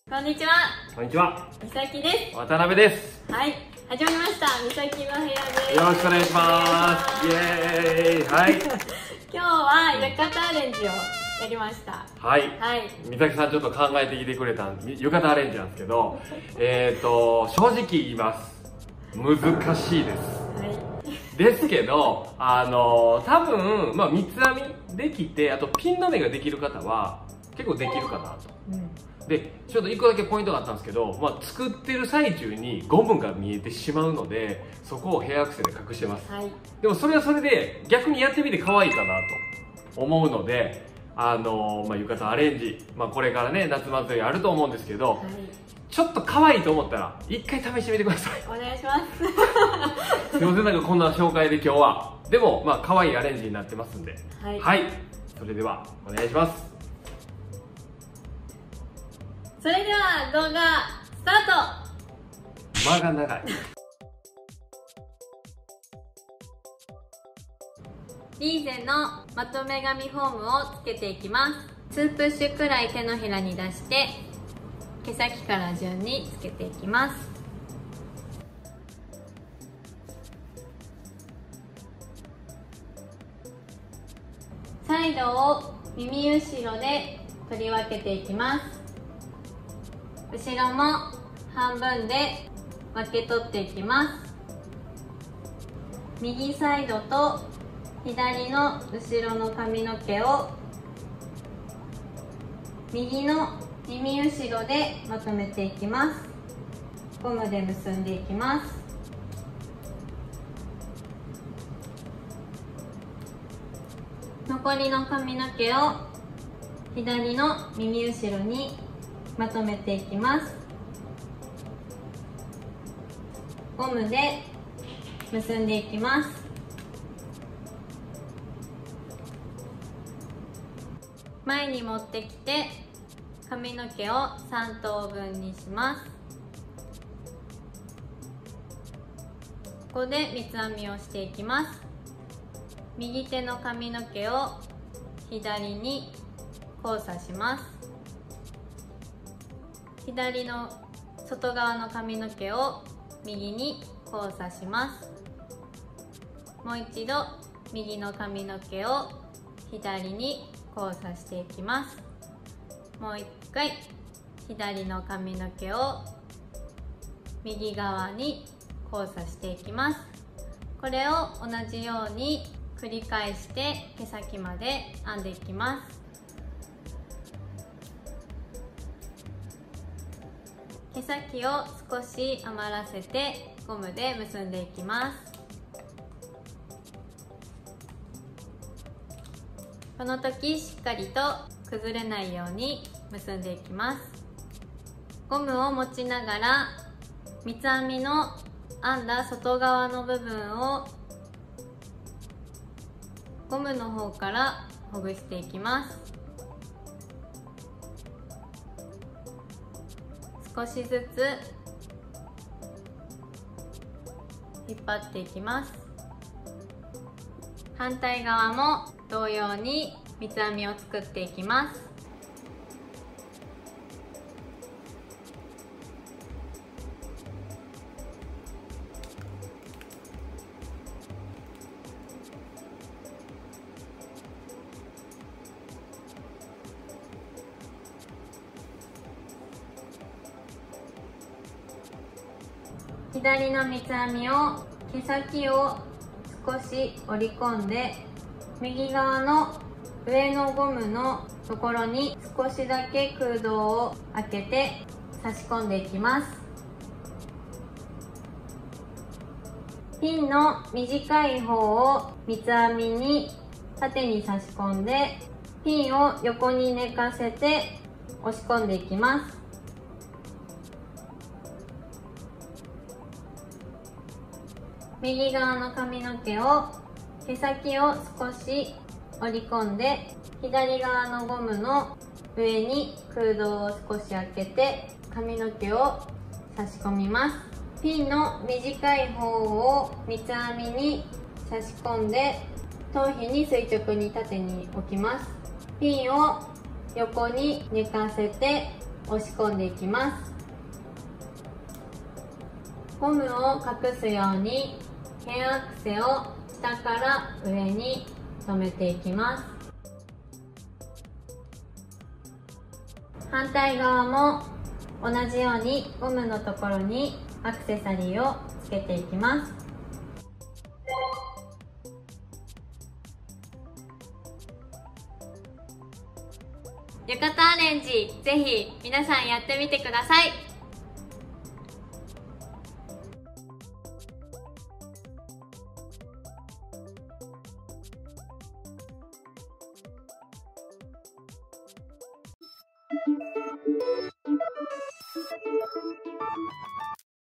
こんにちは。 こんにちは。 みさきです。 渡辺です。 はい、始まりました。みさきの部屋です。 よろしくお願いします。イエーイ。はい。 今日は浴衣アレンジをやりました。 はい。 はい。 美咲さんちょっと考えてきてくれた浴衣アレンジなんですけど、正直言います。難しいです。 はい。 ですけど、多分、三つ編みできて、あとピン止めができる方は結構できるかなと。で、ちょっと1個だけポイントがあったんですけど、作ってる最中にゴムが見えてしまうので、そこをヘアアクセで隠してます。 はい。 でもそれはそれで逆にやってみて可愛いかなと思うので、浴衣アレンジ、これからね、夏祭りあると思うんですけど、 はい、 ちょっと可愛いと思ったら、一回試してみてください。 お願いします。 すいません、なんかこんな紹介で今日は。でも、可愛いアレンジになってますんで。 はい。 はい。それでは、お願いします。 それでは動画スタート。 間が長い。 リーゼのまとめ髪フォームをつけていきます。2プッシュくらい手のひらに出して毛先から順につけていきます。サイドを耳後ろで取り分けていきます。後ろも半分で分け取っていきます。右サイドと左の後ろの髪の毛を右の耳後ろでまとめていきます。ゴムで結んでいきます。残りの髪の毛を左の耳後ろにまとめていきます。ゴムで結んでいきます。前に持ってきて髪の毛を3等分にします。ここで三つ編みをしていきます。右手の髪の毛を左に交差します。左の外側の髪の毛を右に交差します。もう一度右の髪の毛を左に交差していきます。もう一回左の髪の毛を右側に交差していきます。これを同じように繰り返して毛先まで編んでいきます。毛先を少し余らせてゴムで結んでいきます。この時しっかりと崩れないように結んでいきます。ゴムを持ちながら三つ編みの編んだ外側の部分をゴムの方からほぐしていきます。少しずつ引っ張っていきます。反対側も同様に三つ編みを作っていきます。左の三つ編みを毛先を少し折り込んで右側の上のゴムのところに少しだけ空洞を開けて差し込んでいきます。ピンの短い方を三つ編みに縦に差し込んでピンを横に寝かせて押し込んでいきます。右側の髪の毛を毛先を少し折り込んで左側のゴムの上に空洞を少し開けて髪の毛を差し込みます。ピンの短い方を三つ編みに差し込んで頭皮に垂直に縦に置きます。ピンを横に寝かせて押し込んでいきます。ゴムを隠すように辺アクセを下から上に留めていきます。反対側も同じようにゴムのところにアクセサリーをつけていきます。浴衣アレンジ、ぜひ皆さんやってみてください。